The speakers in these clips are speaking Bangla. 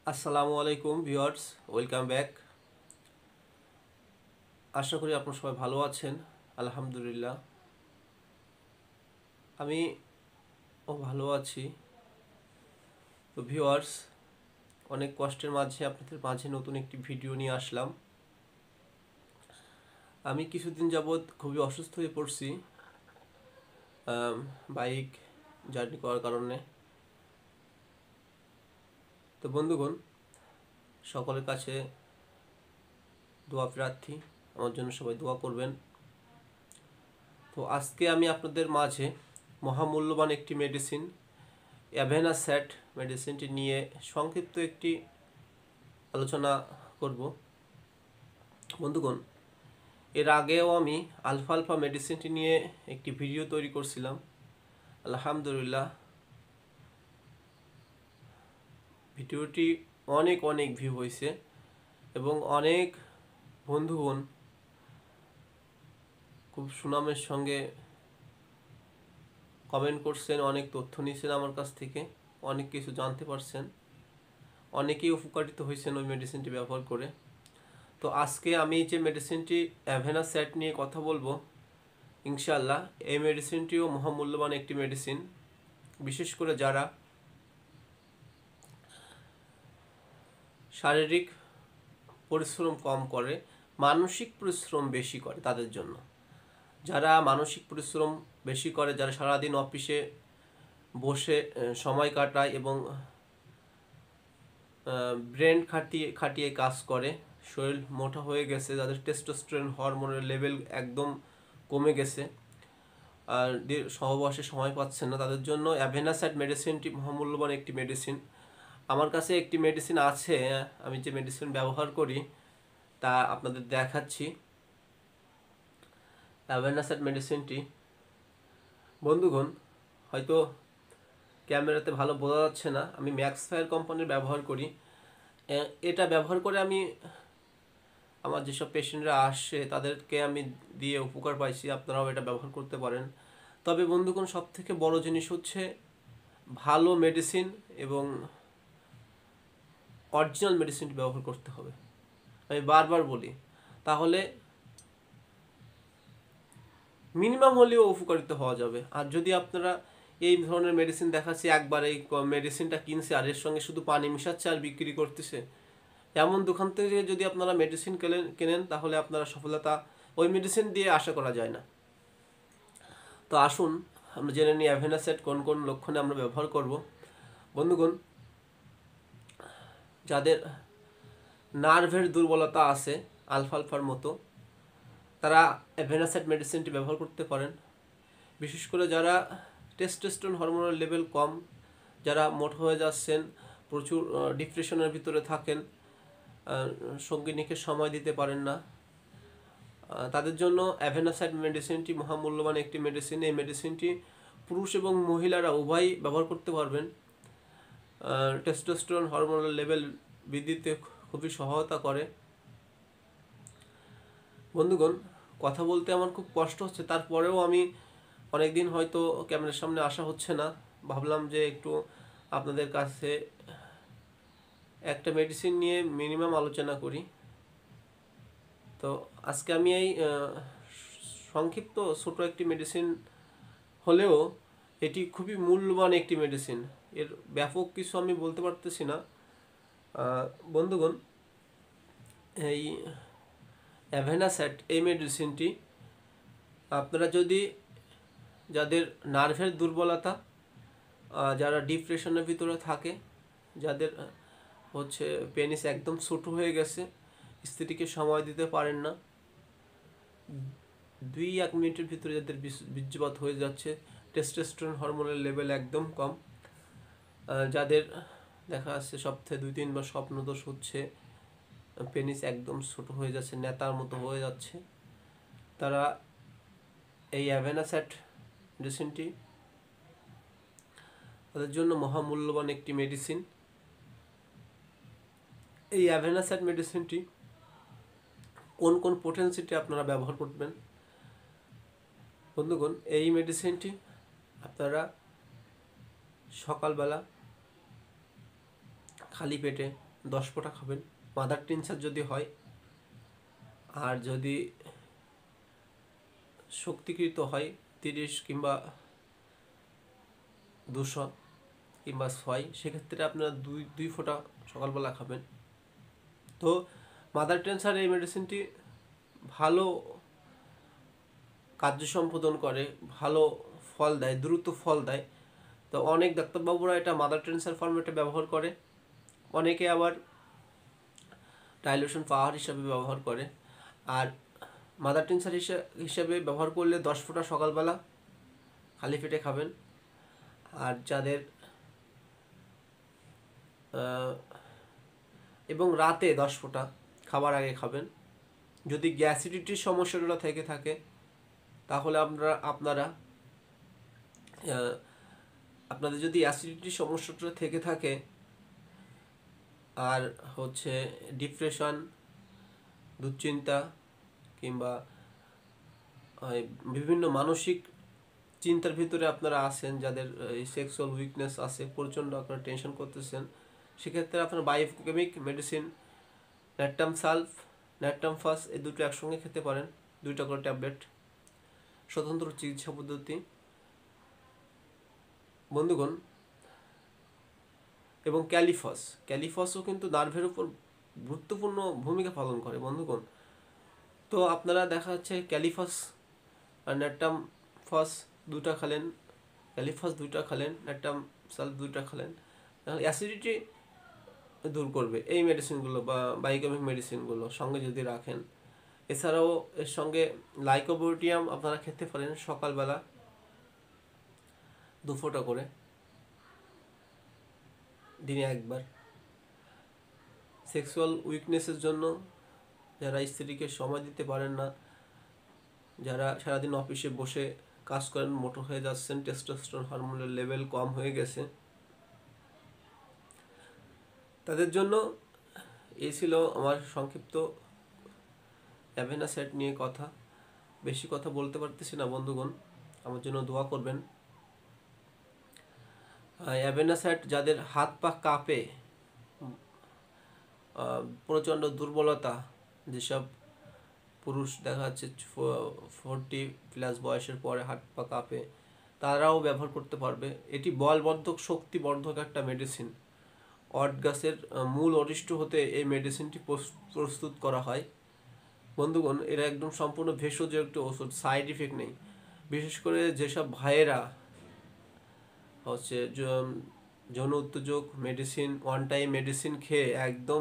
আসসালামু আলাইকুম ভিউয়ার্স, ওয়েলকাম ব্যাক। আশা করি আপনারা সবাই ভালো আছেন। আলহামদুলিল্লাহ আমি ভালো আছি। তো ভিউয়ার্স, অনেক কষ্টের মাঝে আপনাদের মাঝে নতুন একটি ভিডিও নিয়ে আসলাম। আমি কিছুদিন যাবৎ খুবই অসুস্থ হয়ে পড়ছি বাইক জার্নি করার কারণে। তো বন্ধুগণ, সকলের কাছে দোয়া প্রার্থী, আমার জন্য সবাই দোয়া করবেন। তো আজকে আমি আপনাদের মাঝে মহামূল্যবান একটি মেডিসিন অ্যাভেনাসেট মেডিসিনটি নিয়ে সংক্ষিপ্ত একটি আলোচনা করব। বন্ধুগণ, এর আগেও আমি আলফা আলফা মেডিসিনটি নিয়ে একটি ভিডিও তৈরি করছিলাম। আলহামদুলিল্লাহ ভিডিওটি অনেক অনেক ভিউ হয়েছে এবং অনেক বন্ধুগণ খুব সুনামের সঙ্গে কমেন্ট করছেন, অনেক তথ্য নিয়েছেন আমার কাছ থেকে, অনেক কিছু জানতে পারছেন, অনেকেই উপকারিত হয়েছেন ওই মেডিসিনটি ব্যবহার করে। তো আজকে আমি যে মেডিসিনটি অ্যাভেনাসেট নিয়ে কথা বলবো, ইনশাআল্লাহ এই মেডিসিনটিও মহামূল্যবান একটি মেডিসিন। বিশেষ করে যারা শারীরিক পরিশ্রম কম করে, মানসিক পরিশ্রম বেশি করে তাদের জন্য। যারা মানসিক পরিশ্রম বেশি করে, যারা সারাদিন অফিসে বসে সময় কাটায় এবং ব্রেন খাটিয়ে খাটিয়ে কাজ করে, শরীর মোটা হয়ে গেছে, যাদের টেস্টোস্টেরন হরমোনের লেভেল একদম কমে গেছে, আর সহবাসে সময় পাচ্ছেন না, তাদের জন্য অ্যাভেনাসাইড মেডিসিনটি মহামূল্যবান একটি মেডিসিন। আমার কাছে একটি মেডিসিন আছে, আমি যে মেডিসিন ব্যবহার করি তা আপনাদের দেখাচ্ছি। অ্যাভেনাসাইড মেডিসিনটি বন্ধুগণ হয়তো ক্যামেরাতে ভালো বোঝা যাচ্ছে না, আমি ম্যাক্সফায়ার কোম্পানির ব্যবহার করি। এটা ব্যবহার করে আমি আমার যেসব পেশেন্টরা আসে তাদেরকে আমি দিয়ে উপকার পাইছি। আপনারাও এটা ব্যবহার করতে পারেন। তবে বন্ধুগণ, সবথেকে বড় জিনিস হচ্ছে ভালো মেডিসিন এবং অরিজিনাল মেডিসিনটি ব্যবহার করতে হবে। আমি বারবার বলি, তাহলে মিনিমাম হলেও উপকারিত হওয়া যাবে। আর যদি আপনারা এই ধরনের মেডিসিন দেখাচ্ছি, একবার এই মেডিসিনটা কিনছে আর এর সঙ্গে শুধু পানি মিশাচ্ছে আর বিক্রি করতেছে, এমন দোকান থেকে যদি আপনারা মেডিসিন কেনেন তাহলে আপনারা সফলতা ওই মেডিসিন দিয়ে আশা করা যায় না। তো আসুন আমরা জেনে নিই অ্যাভেনাসেট কোন কোন লক্ষণে আমরা ব্যবহার করব। বন্ধুগণ, যাদের নার্ভের দুর্বলতা আছে আলফা আলফার মতো, তারা অ্যাভেনাসেট মেডিসিনটি ব্যবহার করতে পারেন। বিশেষ করে যারা টেস্টোস্টেরন হরমোনের লেভেল কম, যারা মোটা হয়ে যাচ্ছেন, প্রচুর ডিপ্রেশনের ভিতরে থাকেন, সঙ্গিনীকে সময় দিতে পারেন না, তাদের জন্য অ্যাভেনাসাইড মেডিসিনটি মহামূল্যবান একটি মেডিসিন। এই মেডিসিনটি পুরুষ এবং মহিলারা উভয়ই ব্যবহার করতে পারবেন। টেস্টোস্টেরন হরমোনের লেভেল বৃদ্ধিতে খুবই সহায়তা করে। বন্ধুগণ, কথা বলতে আমার খুব কষ্ট হচ্ছে, তারপরেও আমি অনেক দিন হয়তো ক্যামেরার সামনে আসা হচ্ছে না, ভাবলাম যে একটু আপনাদের কাছে একটা মেডিসিন নিয়ে মিনিমাম আলোচনা করি। তো আজকে আমি এই সংক্ষিপ্ত ছোট একটি মেডিসিন হলেও এটি খুবই মূল্যবান একটি মেডিসিন। এর ব্যাপক কিছু আমি বলতে পারতেছি না। বন্ধুগণ, এই অ্যাভেনাসেট এই মেডিসিনটি আপনারা যদি, যাদের নার্ভের দুর্বলতা, যারা ডিপ্রেশনের ভিতরে থাকে, যাদের হচ্ছে পেনিস একদম ছোটো হয়ে গেছে, স্ত্রীকে সময় দিতে পারেন না, 2-1 মিনিটের ভিতরে যাদের বীর্যপাত হয়ে যাচ্ছে, টেস্টোস্টেরন হরমোনের লেভেল একদম কম, যাদের দেখা যাচ্ছে সপ্তাহে 2-3 বার স্বপ্নদোষ হচ্ছে, পেনিস একদম ছোট হয়ে যাচ্ছে, নেতার মতো হয়ে যাচ্ছে, তারা এই অ্যাভেনাসেট মেডিসিনটি তাদের জন্য মহামূল্যবান একটি মেডিসিন। এই অ্যাভেনাসেট মেডিসিনটি কোন কোন পোটেন্সিটি আপনারা ব্যবহার করবেন? বন্ধুগণ, এই মেডিসিনটি আপনারা সকালবেলা খালি পেটে 10 ফোঁটা খাবেন মাদার টিনচার যদি হয়। আর যদি শক্তিকৃত হয় 30 কিংবা 200 কিংবা 6, সেক্ষেত্রে আপনারা দুই ফোঁটা সকালবেলা খাবেন। তো মাদার টেন্সার এই মেডিসিনটি ভালো কার্য সম্পাদন করে, ভালো ফল দেয়, দ্রুত ফল দেয়। তো অনেক ডাক্তারবাবুরা এটা মাদার টেন্সার ফর্মেটে ব্যবহার করে, অনেকে আবার ডাইলুশন পাওয়ার হিসাবে ব্যবহার করে। আর মাদার টেন্সার হিসাবে ব্যবহার করলে 10 ফোঁটা সকালবেলা খালি পেটে খাবেন। আর যাদের এবং রাতে 10 ফোঁটা খাবার আগে খাবেন। যদি গ্যাসিডিটির সমস্যাটা থেকে থাকে তাহলে আপনাদের যদি অ্যাসিডিটির সমস্যাটা থেকে থাকে আর হচ্ছে ডিপ্রেশন, দুশ্চিন্তা কিংবা বিভিন্ন মানসিক চিন্তার ভিতরে আপনারা আছেন, যাদের সেক্সুয়াল উইকনেস আছে, প্রচণ্ড আপনারা টেনশন করতেছেন, সেক্ষেত্রে আপনার biochemic medicine natrum sulph, natrum phos এই দুটো একসঙ্গে খেতে পারেন, 2টা করে ট্যাবলেট, স্বতন্ত্র চিকিৎসা পদ্ধতি বন্ধুগণ। এবং ক্যালিফসও কিন্তু নার্ভের উপর গুরুত্বপূর্ণ ভূমিকা পালন করে বন্ধুগণ। তো আপনারা দেখা যাচ্ছে ক্যালিফস আর ন্যাট্টাম ফাস 2টা খালেন, ক্যালিফস 2টা খালেন, ন্যাট্টাম সালফ 2টা খালেন, তাহলে অ্যাসিডিটি দূর করবে এই মেডিসিনগুলো বা বায়োকেমিক মেডিসিনগুলো সঙ্গে যদি রাখেন। এছাড়াও এর সঙ্গে লাইকোবোডিয়াম আপনারা খেতে পারেন সকালবেলা 2 ফোঁটা করে দিনে একবার। সেক্সুয়াল উইকনেসের জন্য যারা স্ত্রীকে সময় দিতে পারেন না, যারা সারাদিন অফিসে বসে কাজ করেন, মোটো হয়ে যাচ্ছেন, টেস্টোস্টেরন হরমোনের লেভেল কম হয়ে গেছে, তাদের জন্য এই ছিল আমার সংক্ষিপ্ত অ্যাভেনাসেট নিয়ে কথা। বেশি কথা বলতে পারতেছি না বন্ধুগণ, আমার জন্য দোয়া করবেন। অ্যাভেনাসেট যাদের হাত পা কাঁপে, প্রচণ্ড দুর্বলতা, যেসব পুরুষ দেখা যাচ্ছে 40+ বয়সের পরে হাত পা কাঁপে, তারাও ব্যবহার করতে পারবে। এটি বলবর্ধক, শক্তিবর্ধক একটা মেডিসিন। অট গাছের মূল অরিষ্ট হতে এই মেডিসিনটি প্রস্তুত করা হয় বন্ধুগণ। এরা একদম সম্পূর্ণ ভেষজ একটা ওষুধ, সাইড ইফেক্ট নেই। বিশেষ করে যেসব ভাইয়েরা হচ্ছে যৌন উত্তেজক মেডিসিন, ওয়ান টাইম মেডিসিন খেয়ে একদম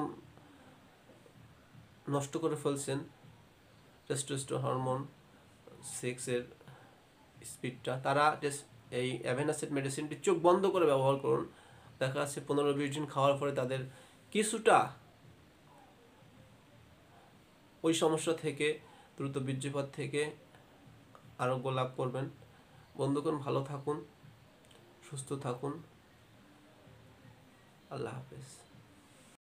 নষ্ট করে ফেলছেন টেস্টোস্টেরন হরমোন, সেক্সের স্পিডটা, তারা এই অ্যাভেনাসেট মেডিসিনটি চোখ বন্ধ করে ব্যবহার করুন। দেখা যাচ্ছে 15-20 দিন খাওয়ার পরে তাদের কিছুটা ওই সমস্যা থেকে, দ্রুত বীর্যপাত থেকে আরোগ্য লাভ করবেন বন্ধুগণ। ভালো থাকুন, সুস্থ থাকুন, আল্লাহ হাফেজ।